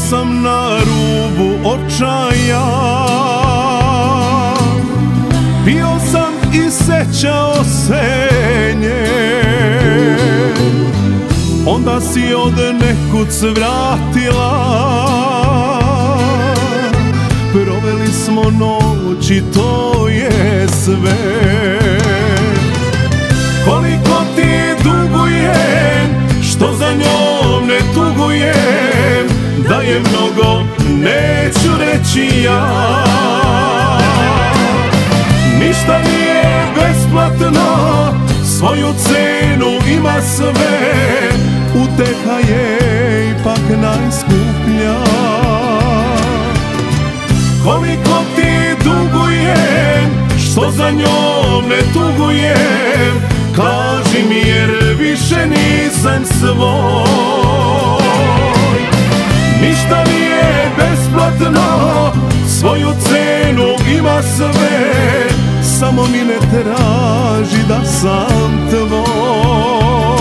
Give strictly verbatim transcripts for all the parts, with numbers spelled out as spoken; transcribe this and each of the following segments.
sam na rubu očaja, pio sam i sećao se nje. Onda si od nekud svratila, proveli smo noć i to je sve. Koliko ti dugujem, što za njom ne tugujem, da je mnogo neću reći ja. Ništa nije besplatno, svoju cenu ima sve, uteha je ipak najskuplja. Koliko ti dugujem, što za njom ne tugujem, kaži mi jer više nisam svoj. Ništa nije besplatno, svoju cenu ima sve, samo mi ne traži da sam tvoj.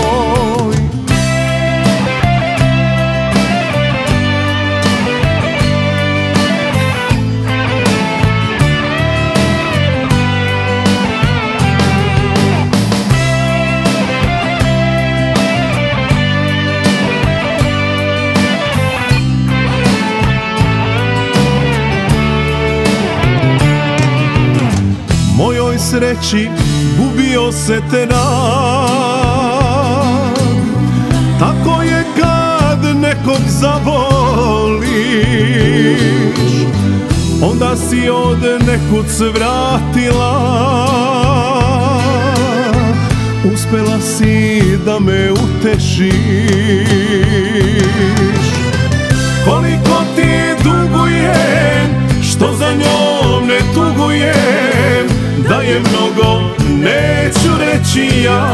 Mojoj sreći gubio se te rad, tako je kad nekog zavoliš, onda si od nekud svratila, uspela si da me utešiš. Koliko ti dugujem, što za njom ne tugujem, da je mnogo neću reći ja.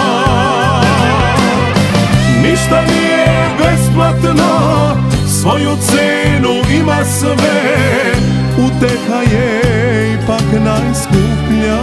Ništa nije besplatno, svoju cenu ima sve, uteha je ipak najskuplja.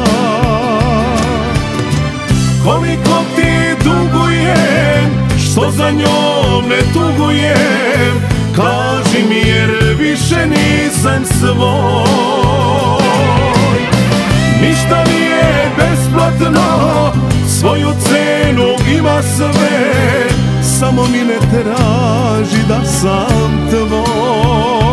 Koliko ti dugujem, što za njom ne tugujem, kaži mi jer više nisam svoj. Ništa nije besplatno, svoju cenu ima sve, samo mi ne traži da sam tvoj.